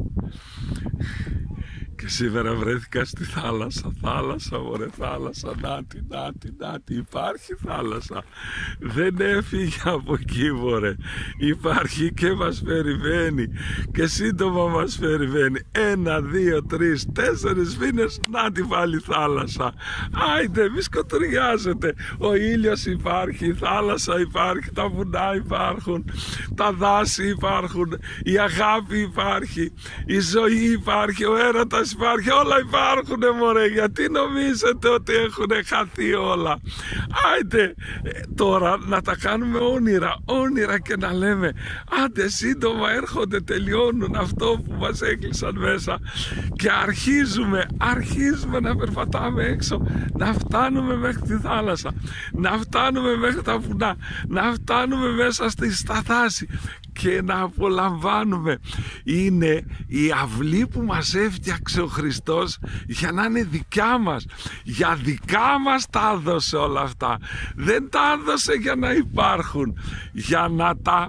Και σήμερα βρέθηκα στη θάλασσα. Θάλασσα, μωρέ, θάλασσα. Νάτι, υπάρχει θάλασσα. Δεν έφυγε από εκεί, μωρέ. Υπάρχει και μας περιμένει. Και σύντομα μας περιμένει. 1, 2, 3, 4 μήνες. Νάτι πάλι θάλασσα. Άιντε, μη σκοτωριάζετε. Ο ήλιος υπάρχει, η θάλασσα υπάρχει, τα βουνά υπάρχουν, τα δάση υπάρχουν, η αγάπη υπάρχει, η ζωή υπάρχει, ο έρωτας υπάρχει, όλα υπάρχουνε, μωρέ. Γιατί νομίζετε ότι έχουνε χαθεί όλα? Άιντε τώρα να τα κάνουμε όνειρα και να λέμε άντε σύντομα έρχονται, τελειώνουν αυτό που μας έκλεισαν μέσα και αρχίζουμε να περπατάμε έξω, να φτάνουμε μέχρι τη θάλασσα, να φτάνουμε μέχρι τα βουνά, να φτάνουμε μέσα στα δάση και να απολαμβάνουμε. Είναι η αυλή που μας έφτιαξε ο Χριστός για να είναι δικιά μας. Για δικά μας τα έδωσε όλα αυτά. Δεν τα έδωσε για να υπάρχουν, για να τα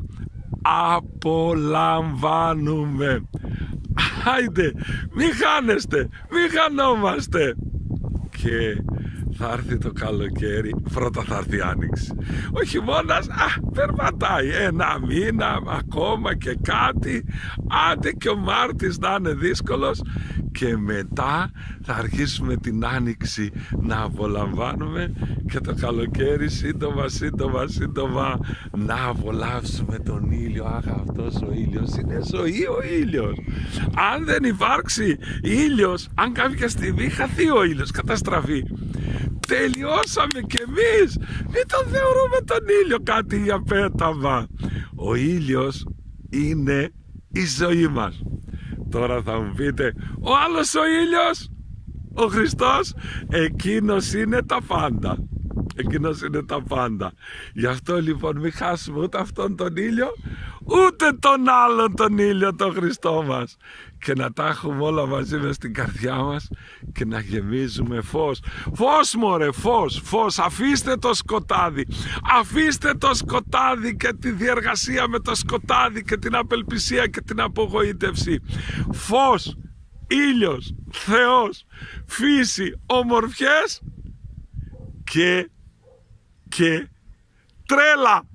απολαμβάνουμε. Άιντε, μη χάνεστε, μη χανόμαστε. Και θα έρθει το καλοκαίρι, πρώτα θα έρθει η άνοιξη. Ο χειμώνας περπατάει 1 μήνα ακόμα και κάτι, άντε και ο Μάρτης να είναι δύσκολος, και μετά θα αρχίσουμε την άνοιξη να απολαμβάνουμε και το καλοκαίρι σύντομα να απολαύσουμε τον ήλιο. Αχ, αυτός ο ήλιος είναι ζωή, ο ήλιος. Αν δεν υπάρξει ήλιος, αν κάποια στιγμή χαθεί ο ήλιος, καταστραφεί, τελειώσαμε κι εμείς. Μην τον θεωρούμε τον ήλιο κάτι για πέταμα. Ο ήλιος είναι η ζωή μας. Τώρα θα μου πείτε, ο άλλος ο ήλιος, ο Χριστός, εκείνος είναι τα πάντα. Εκείνος είναι τα πάντα. Γι' αυτό λοιπόν μην χάσουμε ούτε αυτόν τον ήλιο, ούτε τον άλλον τον ήλιο, τον Χριστό μας. Και να τα έχουμε όλα μαζί μες στην καρδιά μας και να γεμίζουμε φως. Φως, μωρέ, φως. Αφήστε το σκοτάδι. Αφήστε το σκοτάδι και τη διεργασία με το σκοτάδι και την απελπισία και την απογοήτευση. Φως, ήλιος, Θεός, φύση, ομορφιές και τρέλα.